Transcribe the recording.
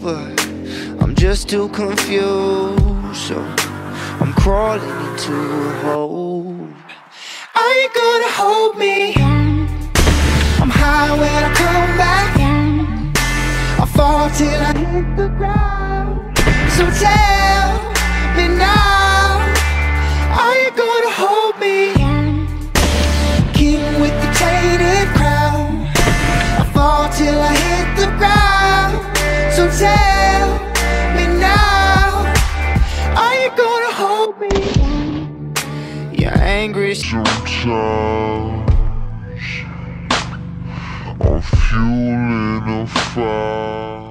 but I'm just too confused. So I'm crawling into a hole. Are you gonna hold me? I'm high when I come back. I fall till I hit the ground. So tell me now, are you gonna hold me? King with the tainted crown. I fall till I hit the ground. So tell me now, are you gonna hold me? You're angry sometimes. I'm fueling a fire.